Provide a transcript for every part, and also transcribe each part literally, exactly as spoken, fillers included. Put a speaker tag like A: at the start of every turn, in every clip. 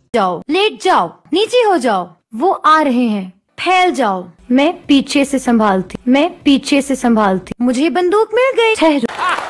A: जाओ, लेट जाओ, नीचे हो जाओ, वो आ रहे हैं, फैल जाओ। मैं पीछे से संभालती, मैं पीछे से संभालती, मुझे बंदूक मिल गई। ठहरो।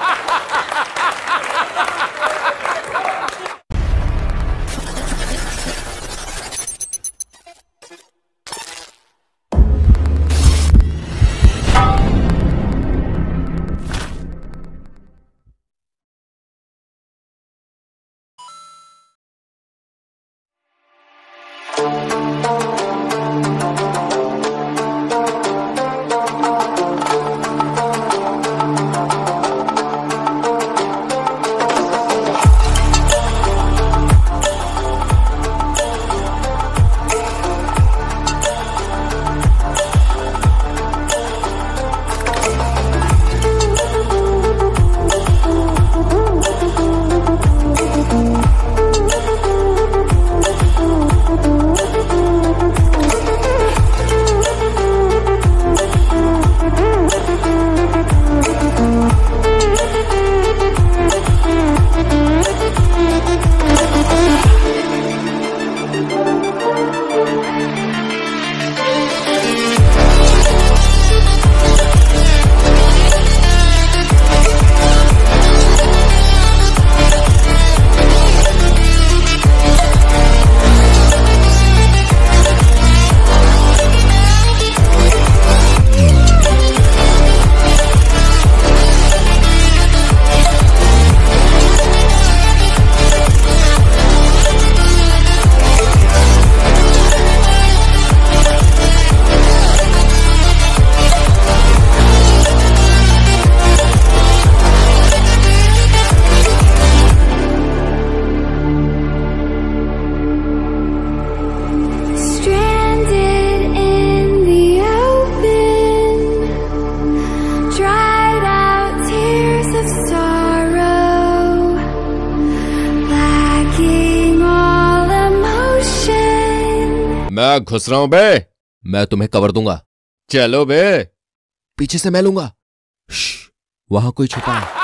B: मैं घुस रहा हूं बे, मैं तुम्हें कवर दूंगा। चलो बे, पीछे से मैं लूंगा। वहां कोई छुपा है।